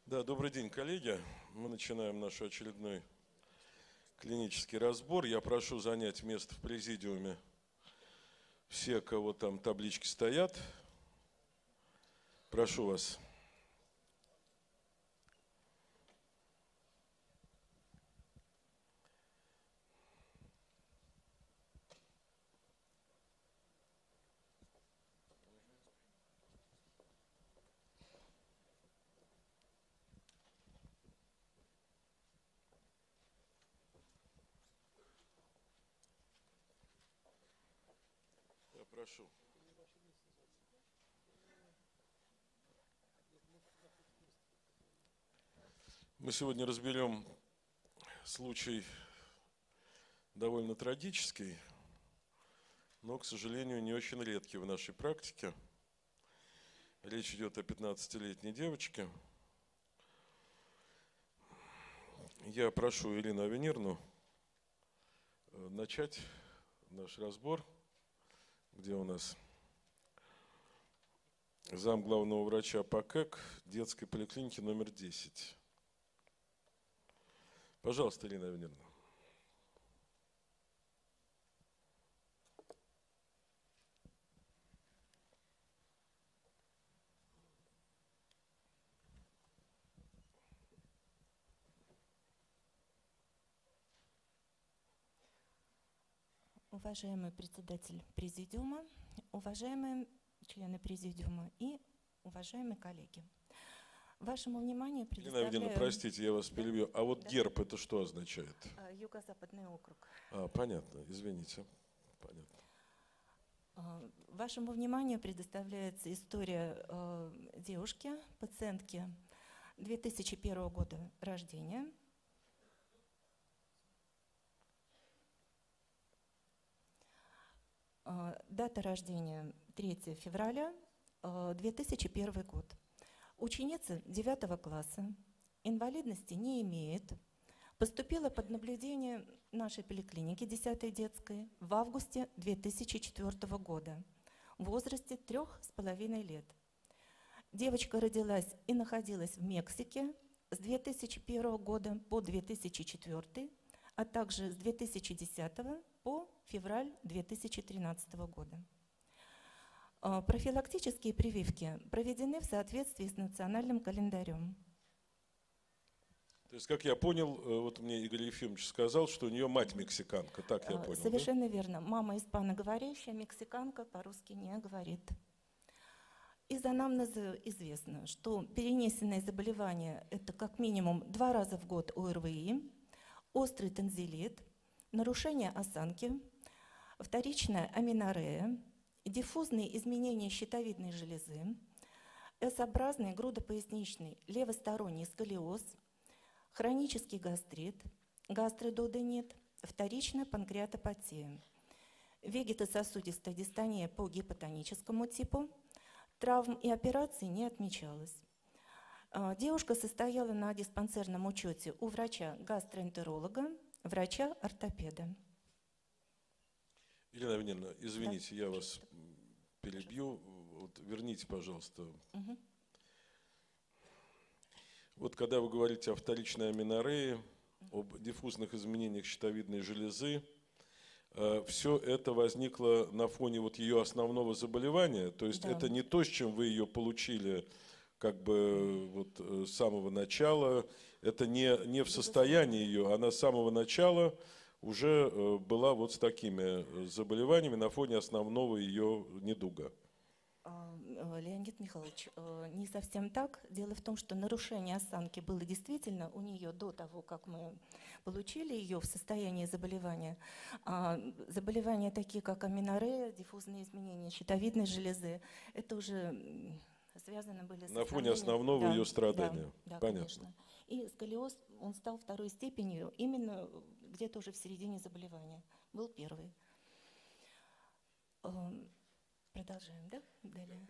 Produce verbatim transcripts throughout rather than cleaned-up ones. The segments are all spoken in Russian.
Да, добрый день, коллеги. Мы начинаем наш очередной клинический разбор. Я прошу занять место в президиуме все, кого там таблички стоят. Прошу вас. Я прошу. Мы сегодня разберем случай довольно трагический, но, к сожалению, не очень редкий в нашей практике. Речь идет о пятнадцатилетней девочке. Я прошу Ирину Авенирну начать наш разбор, где у нас зам главного врача ПАКЭК детской поликлиники номер десять. Пожалуйста, Ирина Авенирна. Уважаемый председатель президиума, уважаемые члены президиума и уважаемые коллеги. Вашему вниманию предоставляю... Ирина Авенирна, простите, я вас перебью. А вот да. Герб, это что означает? Юго-Западный округ. А, понятно, извините. Понятно. Вашему вниманию предоставляется история э, девушки, пациентки две тысячи первого года рождения. Э, дата рождения третьего февраля э, две тысячи первый год. Ученица девятого класса, инвалидности не имеет, поступила под наблюдение нашей поликлиники десятой детской в августе две тысячи четвёртого года в возрасте трех с половиной лет. Девочка родилась и находилась в Мексике с две тысячи первого года по две тысячи четвёртый, а также с две тысячи десятого по февраль две тысячи тринадцатого года. Профилактические прививки проведены в соответствии с национальным календарем. То есть, как я понял, вот мне Игорь Ефимович сказал, что у нее мать мексиканка, так я понял. Совершенно да? верно. Мама испаноговорящая, мексиканка, по-русски не говорит. Из анамнеза известно, что перенесенное заболевание – это как минимум два раза в год ОРВИ, острый тонзиллит, нарушение осанки, вторичная аменорея, диффузные изменения щитовидной железы, эс-образный грудопоясничный левосторонний сколиоз, хронический гастрит, гастродуоденит, вторичная панкреатопатия, вегетососудистая дистония по гипотоническому типу, травм и операций не отмечалось. Девушка состояла на диспансерном учете у врача-гастроэнтеролога, врача-ортопеда. Ирина Авенирна, извините, да. я вас перебью. Вот верните, пожалуйста. Угу. Вот когда вы говорите о вторичной аменорее, об диффузных изменениях щитовидной железы, э, все это возникло на фоне вот ее основного заболевания, то есть да. это не то, с чем вы ее получили как бы вот с самого начала, это не, не в состоянии ее, она с самого начала уже была вот с такими заболеваниями на фоне основного ее недуга. Леонид Михайлович, не совсем так. Дело в том, что нарушение осанки было действительно у нее до того, как мы получили ее в состоянии заболевания. Заболевания такие, как аменорея, диффузные изменения щитовидной железы, это уже связаны были с на фоне основного да, ее страдания. Да, да, понятно. Конечно. И сколиоз, он стал второй степенью именно где-то уже в середине заболевания. Был первый. Продолжаем, да? Далее.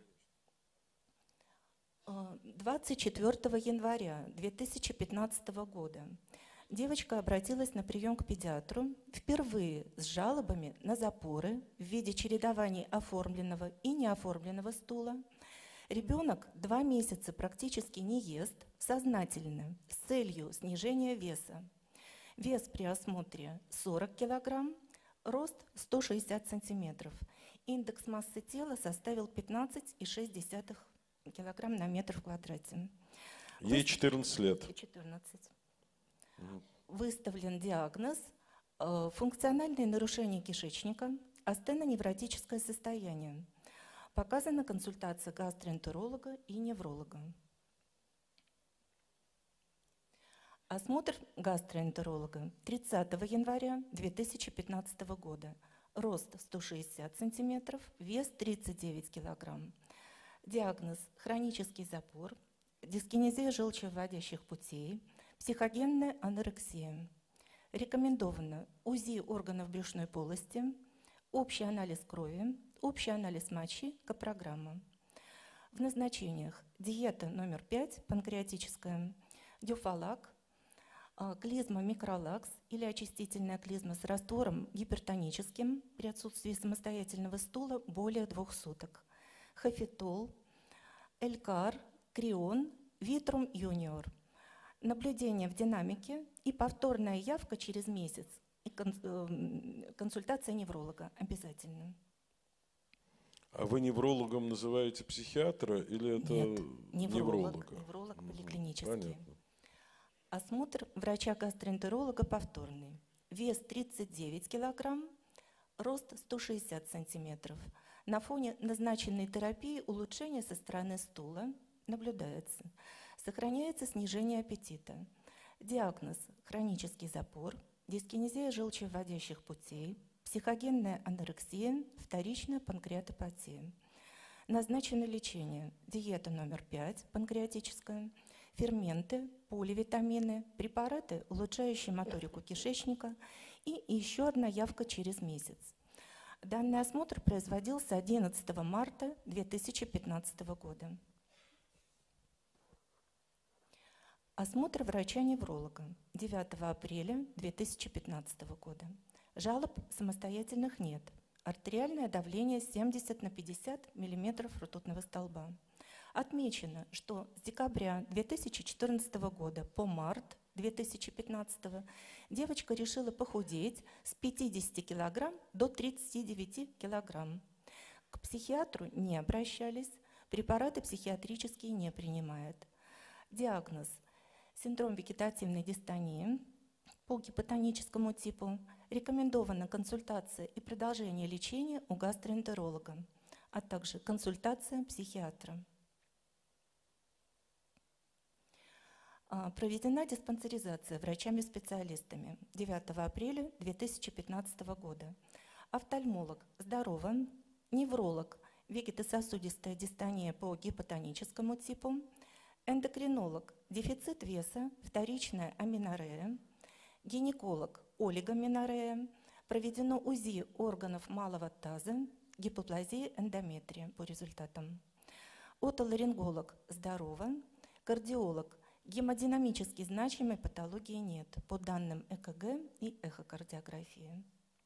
двадцать четвёртого января две тысячи пятнадцатого года девочка обратилась на прием к педиатру впервые с жалобами на запоры в виде чередований оформленного и неоформленного стула, Ребенок два месяца практически не ест сознательно с целью снижения веса. Вес при осмотре сорок килограмм, рост сто шестьдесят сантиметров. Индекс массы тела составил пятнадцать и шесть десятых килограмм на метр в квадрате. Ей четырнадцать лет. четырнадцать. Выставлен диагноз э, функциональные нарушения кишечника, астеноневротическое состояние. Показана консультация гастроэнтеролога и невролога. Осмотр гастроэнтеролога тридцатого января две тысячи пятнадцатого года. Рост сто шестьдесят сантиметров, вес тридцать девять килограмм. Диагноз – хронический запор, дискинезия желчевыводящих путей, психогенная анорексия. Рекомендовано УЗИ органов брюшной полости, общий анализ крови, общий анализ мочи, капрограмма. В назначениях диета номер пять, панкреатическая, дюфалак, клизма микролакс или очистительная клизма с раствором гипертоническим при отсутствии самостоятельного стула более двух суток, хафетол, элькар, крион, витрум юниор. Наблюдение в динамике и повторная явка через месяц. И консультация невролога обязательно. А вы неврологом называете психиатра или это Нет, невролог, невролога? Невролог поликлинический. Понятно. Осмотр врача-гастроэнтеролога повторный. Вес тридцать девять килограмм, рост сто шестьдесят сантиметров. На фоне назначенной терапии улучшение со стороны стула наблюдается. Сохраняется снижение аппетита. Диагноз – хронический запор, дискинезия желчевыводящих путей, психогенная анорексия, вторичная панкреатопатия. Назначено лечение. Диета номер пять, панкреатическая, ферменты, поливитамины, препараты, улучшающие моторику кишечника и еще одна явка через месяц. Данный осмотр производился одиннадцатого марта две тысячи пятнадцатого года. Осмотр врача-невролога девятого апреля две тысячи пятнадцатого года. Жалоб самостоятельных нет. Артериальное давление семьдесят на пятьдесят миллиметров ртутного столба. Отмечено, что с декабря две тысячи четырнадцатого года по март две тысячи пятнадцатого девочка решила похудеть с пятидесяти килограмм до тридцати девяти килограмм. К психиатру не обращались, препараты психиатрические не принимает. Диагноз – синдром вегетативной дистонии по гипотоническому типу. Рекомендована консультация и продолжение лечения у гастроэнтеролога, а также консультация психиатра. Проведена диспансеризация врачами-специалистами девятого апреля две тысячи пятнадцатого года. Офтальмолог – здорово, невролог – вегетососудистая дистония по гипотоническому типу, эндокринолог – дефицит веса, вторичная аменорея, гинеколог – олигоменорея, проведено УЗИ органов малого таза, гипоплазия, эндометрия по результатам. Отоларинголог – здорово, кардиолог – гемодинамически значимой патологии нет по данным ЭКГ и эхокардиографии.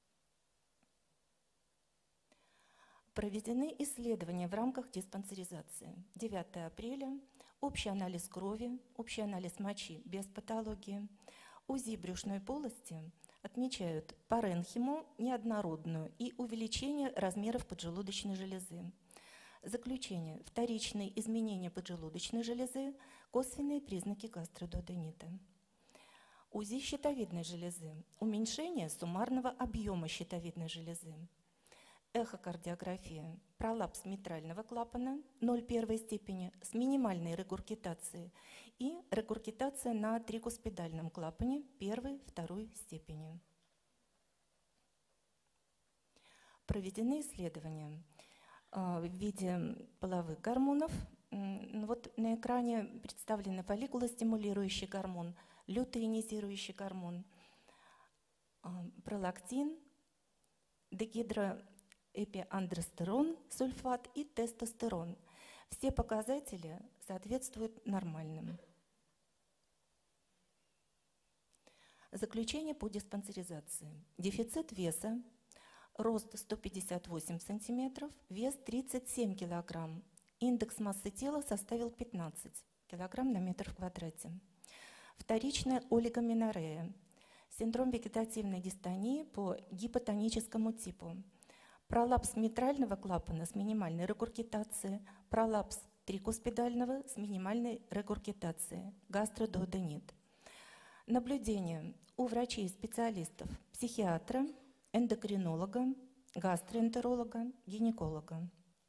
Проведены исследования в рамках диспансеризации. девятого апреля общий анализ крови, общий анализ мочи без патологии. УЗИ брюшной полости отмечают паренхиму неоднородную и увеличение размеров поджелудочной железы. Заключение. Вторичные изменения поджелудочной железы, косвенные признаки гастродуоденита. УЗИ щитовидной железы. Уменьшение суммарного объема щитовидной железы. Эхокардиография. Пролапс митрального клапана ноль первой степени с минимальной регургитацией и регургитация на трикуспидальном клапане первой второй степени. Проведены исследования в виде половых гормонов. Вот на экране представлены фолликулостимулирующий гормон, лютеинизирующий гормон, пролактин, дегидроэпиандростерон, сульфат и тестостерон. Все показатели соответствуют нормальным. Заключение по диспансеризации. Дефицит веса. Рост сто пятьдесят восемь сантиметров, вес тридцать семь килограмм, Индекс массы тела составил пятнадцать килограмм на метр в квадрате. Вторичная олигоменорея. Синдром вегетативной дистонии по гипотоническому типу. Пролапс митрального клапана с минимальной регургитацией. Пролапс трикуспидального с минимальной регургитацией. Гастродуоденит. Наблюдение у врачей и специалистов, психиатра, эндокринолога, гастроэнтеролога, гинеколога.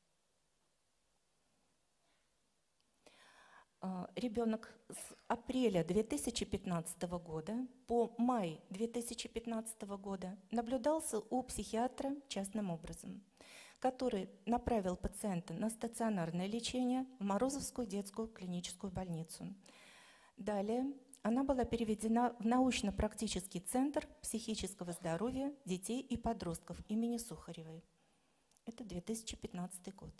Ребенок с апреля две тысячи пятнадцатого года по май две тысячи пятнадцатого года наблюдался у психиатра частным образом, который направил пациента на стационарное лечение в Морозовскую детскую клиническую больницу. Далее она была переведена в научно-практический центр психического здоровья детей и подростков имени Сухаревой. Это две тысячи пятнадцатый год.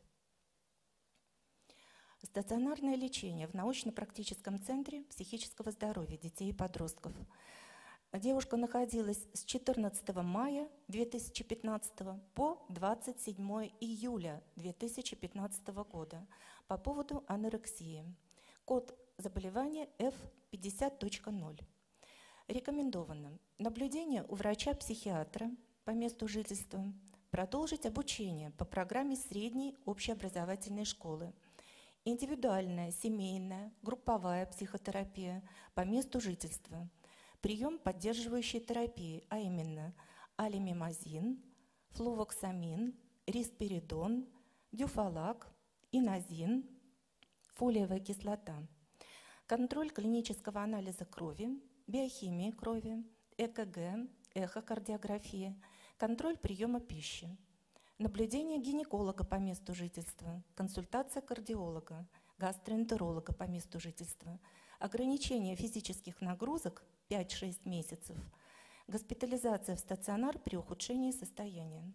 Стационарное лечение в научно-практическом центре психического здоровья детей и подростков. Девушка находилась с четырнадцатого мая две тысячи пятнадцатого по двадцать седьмое июля две тысячи пятнадцатого года по поводу анорексии. Код заболевания эф пятьдесят точка ноль. Рекомендовано наблюдение у врача-психиатра по месту жительства, продолжить обучение по программе средней общеобразовательной школы, индивидуальная, семейная, групповая психотерапия по месту жительства, прием поддерживающей терапии, а именно алимимазин, флувоксамин, рисперидон, дюфалак, инозин, фолиевая кислота, контроль клинического анализа крови, биохимии крови, ЭКГ, эхокардиография, контроль приема пищи, наблюдение гинеколога по месту жительства, консультация кардиолога, гастроэнтеролога по месту жительства, ограничение физических нагрузок пять-шесть месяцев, госпитализация в стационар при ухудшении состояния.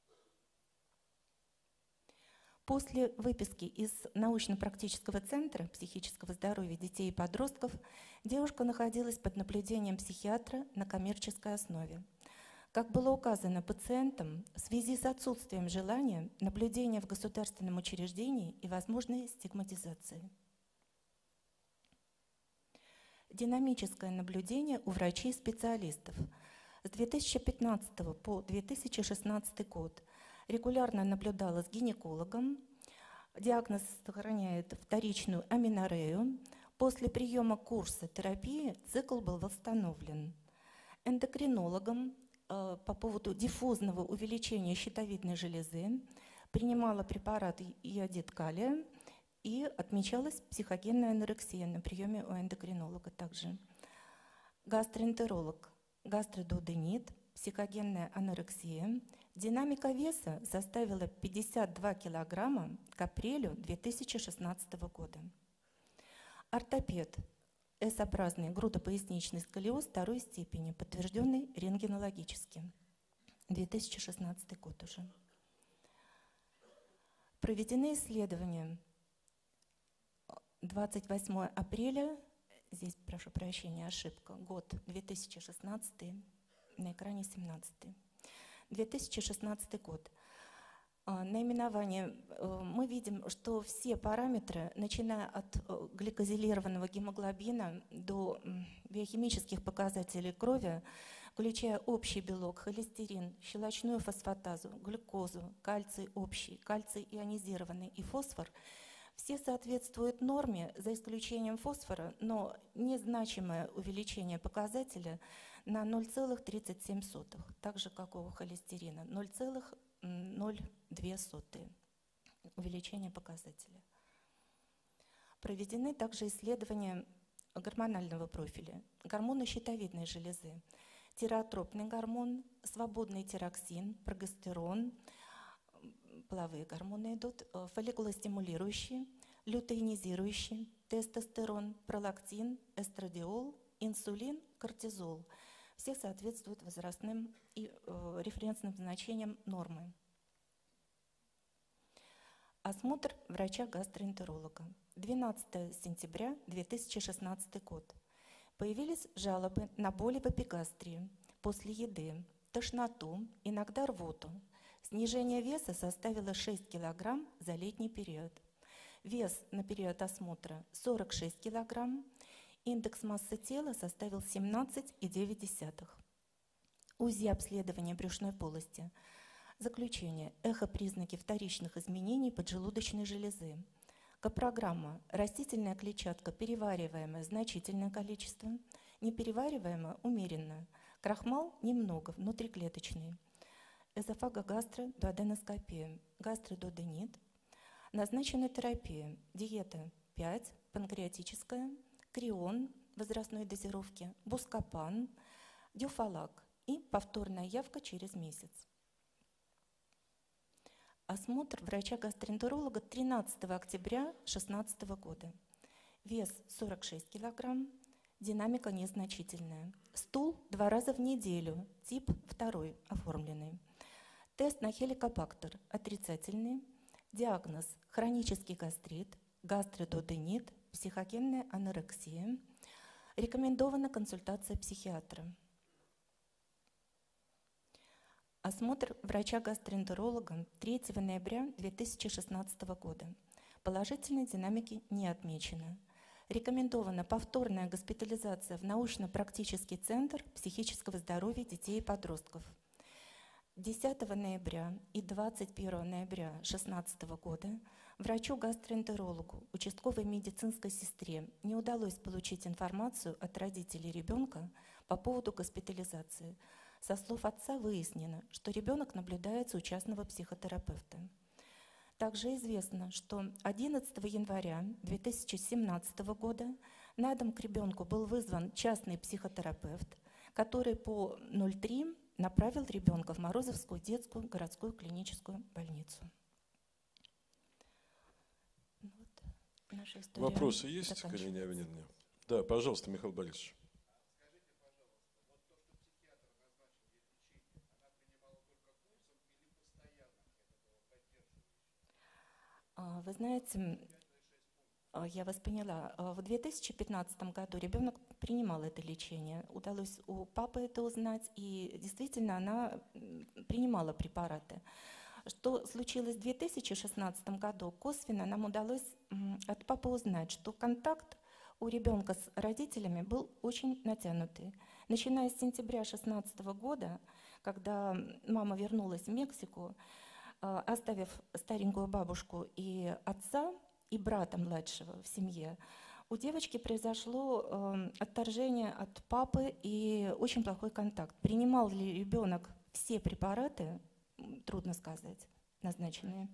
После выписки из научно-практического центра психического здоровья детей и подростков девушка находилась под наблюдением психиатра на коммерческой основе. Как было указано пациентам, в связи с отсутствием желания наблюдения в государственном учреждении и возможной стигматизации. Динамическое наблюдение у врачей-специалистов. С две тысячи пятнадцатого по две тысячи шестнадцатый год регулярно наблюдала с гинекологом. Диагноз сохраняет вторичную аменорею. После приема курса терапии цикл был восстановлен. Эндокринологом э, по поводу диффузного увеличения щитовидной железы принимала препарат иодид калия и отмечалась психогенная анорексия на приеме у эндокринолога также. Гастроэнтеролог, гастродуоденит, психогенная анорексия. Динамика веса составила пятьдесят два килограмма к апрелю две тысячи шестнадцатого года. Ортопед. С-образный грудопоясничный сколиоз второй степени, подтвержденный рентгенологически. две тысячи шестнадцатый год уже. Проведены исследования. двадцать восьмое апреля, здесь, прошу прощения, ошибка, год две тысячи шестнадцатый, на экране семнадцатый. две тысячи шестнадцатый год. Наименование. Мы видим, что все параметры, начиная от гликозилированного гемоглобина до биохимических показателей крови, включая общий белок, холестерин, щелочную фосфатазу, глюкозу, кальций общий, кальций ионизированный и фосфор, все соответствуют норме, за исключением фосфора, но незначимое увеличение показателя на ноль целых тридцать семь сотых, так же, как у холестерина, ноль целых ноль две сотых увеличение показателя. Проведены также исследования гормонального профиля, гормоны щитовидной железы, тиреотропный гормон, свободный тироксин, прогестерон, половые гормоны идут, фолликулостимулирующий, лютеинизирующий, тестостерон, пролактин, эстрадиол, инсулин, кортизол. Все соответствуют возрастным и э, референсным значениям нормы. Осмотр врача-гастроэнтеролога. двенадцатого сентября две тысячи шестнадцатый год. Появились жалобы на боли в эпигастрии после еды, тошноту, иногда рвоту. Снижение веса составило шесть килограмм за летний период. Вес на период осмотра сорок шесть килограмм, индекс массы тела составил семнадцать и девять десятых. УЗИ обследования брюшной полости. Заключение. Эхопризнаки вторичных изменений поджелудочной железы. Копрограмма. Растительная клетчатка перевариваемая значительное количество, неперевариваемая умеренно. Крахмал немного, внутриклеточный. Эзофагогастродуоденоскопия. Гастродуоденит. Назначена терапия. Диета пять, панкреатическая, крион возрастной дозировки, бускопан, дюфалак и повторная явка через месяц. Осмотр врача-гастроэнтеролога тринадцатого октября две тысячи шестнадцатого года. Вес сорок шесть килограмм, динамика незначительная. Стул два раза в неделю, тип второй оформленный. Тест на хеликобактер отрицательный. Диагноз – хронический гастрит, гастродуоденит, психогенная анорексия. Рекомендована консультация психиатра. Осмотр врача-гастроэнтеролога третьего ноября две тысячи шестнадцатого года. Положительной динамики не отмечено. Рекомендована повторная госпитализация в научно-практический центр психического здоровья детей и подростков. десятого ноября и двадцать первого ноября две тысячи шестнадцатого года врачу-гастроэнтерологу, участковой медицинской сестре не удалось получить информацию от родителей ребенка по поводу госпитализации. Со слов отца выяснено, что ребенок наблюдается у частного психотерапевта. Также известно, что одиннадцатого января две тысячи семнадцатого года на дом к ребенку был вызван частный психотерапевт, который по ноль три направил ребенка в Морозовскую детскую городскую клиническую больницу. Вот наша история. Вопросы есть, Галине Авиненне? Да, пожалуйста, Михаил Борисович. Вы знаете, я вас поняла. В две тысячи пятнадцатом году ребенок принимал это лечение. Удалось у папы это узнать, и действительно она принимала препараты. Что случилось в две тысячи шестнадцатом году? Косвенно нам удалось от папы узнать, что контакт у ребенка с родителями был очень натянутый. Начиная с сентября две тысячи шестнадцатого года, когда мама вернулась в Мексику, оставив старенькую бабушку и отца, и брата младшего в семье, у девочки произошло э, отторжение от папы и очень плохой контакт. Принимал ли ребенок все препараты, трудно сказать, назначенные.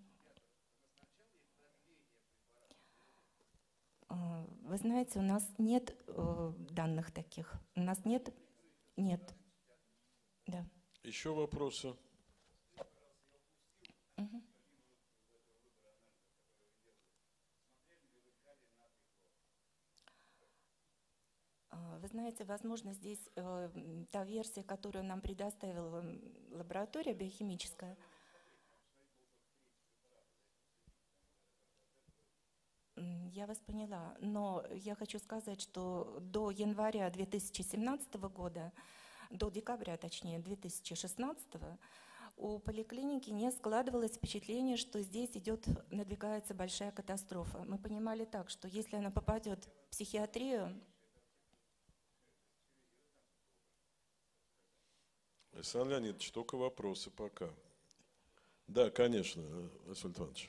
Э, вы знаете, у нас нет э, данных таких. У нас нет, нет. Да. Еще вопросы? Угу. Вы знаете, возможно, здесь э, та версия, которую нам предоставила лаборатория биохимическая, я вас поняла, но я хочу сказать, что до января две тысячи семнадцатого года, до декабря, точнее, две тысячи шестнадцатого, у поликлиники не складывалось впечатление, что здесь идет, надвигается большая катастрофа. Мы понимали так, что если она попадет в психиатрию... Александр Леонидович, только вопросы пока. Да, конечно, Василий Иванович.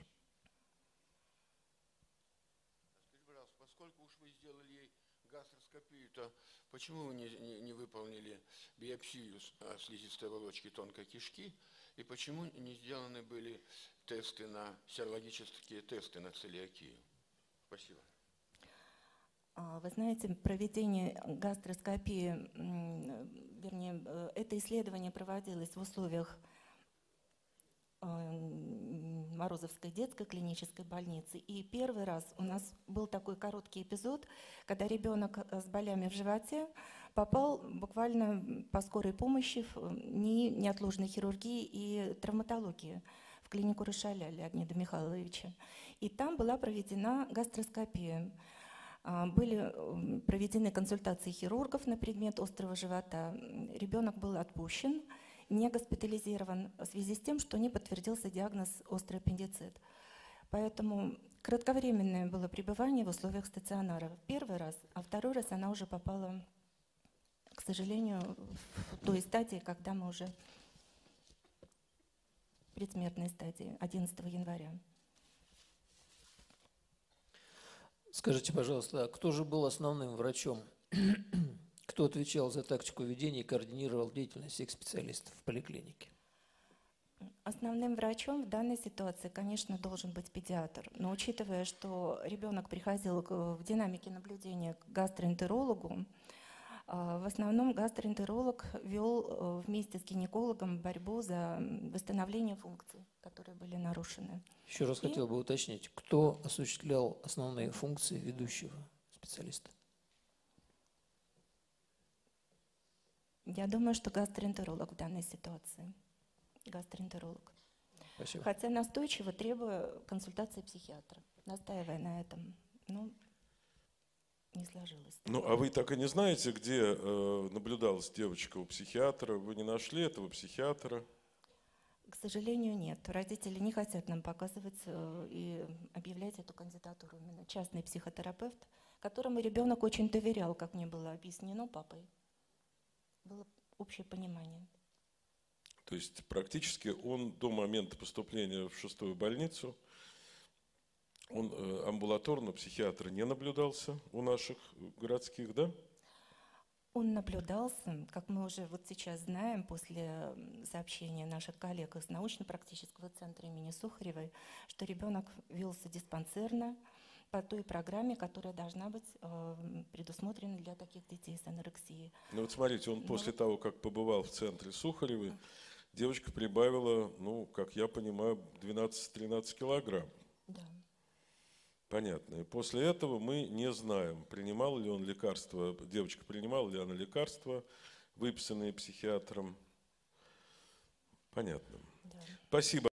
Скажите, пожалуйста, поскольку уж вы сделали ей гастроскопию, то почему вы не, не, не выполнили биопсию слизистой оболочки тонкой кишки, и почему не сделаны были тесты на, серологические тесты на целиакию? Спасибо. Вы знаете, проведение гастроскопии, вернее, это исследование проводилось в условиях Морозовской детской клинической больницы. И первый раз у нас был такой короткий эпизод, когда ребенок с болями в животе попал буквально по скорой помощи в НИИ неотложной хирургии и травматологии в клинику Рошаля Леонида Михайловича. И там была проведена гастроскопия. Были проведены консультации хирургов на предмет острого живота. Ребенок был отпущен, не госпитализирован в связи с тем, что не подтвердился диагноз острый аппендицит. Поэтому Кратковременное было пребывание в условиях стационара. Первый раз, а второй раз она уже попала, к сожалению, в той стадии, когда мы уже в предсмертной стадии, одиннадцатого января. Скажите, пожалуйста, а кто же был основным врачом? Кто отвечал за тактику ведения и координировал деятельность всех специалистов в поликлинике? Основным врачом в данной ситуации, конечно, должен быть педиатр. Но учитывая, что ребенок приходил к- в динамике наблюдения к гастроэнтерологу, а, в основном гастроэнтеролог вел э, вместе с гинекологом борьбу за м, восстановление функций, которые были нарушены. Еще раз И- хотел бы уточнить, кто осуществлял основные функции ведущего специалиста? Я думаю, что гастроэнтеролог в данной ситуации. Гастроэнтеролог. Спасибо. Хотя настойчиво требуя консультации психиатра, настаивая на этом. Ну, не сложилось. Ну, а вы так и не знаете, где э, наблюдалась девочка у психиатра? Вы не нашли этого психиатра? К сожалению, нет. Родители не хотят нам показывать э, и объявлять эту кандидатуру. Именно частный психотерапевт, которому ребенок очень доверял, как мне было объяснено папой. Было общее понимание. То есть практически он до момента поступления в шестую больницу, он э, амбулаторно психиатр не наблюдался у наших городских, да? Он наблюдался, как мы уже вот сейчас знаем, после м, сообщения наших коллег из научно-практического центра имени Сухаревой, что ребенок велся диспансерно по той программе, которая должна быть э, предусмотрена для таких детей с анорексией. Ну вот смотрите, он Ну, после вот- того, как побывал в центре Сухаревой, девочка прибавила, ну, как я понимаю, двенадцать-тринадцать килограмм. Да. Понятно. И после этого мы не знаем, принимал ли он лекарства, девочка принимала ли она лекарства, выписанные психиатром. Понятно. Да. Спасибо.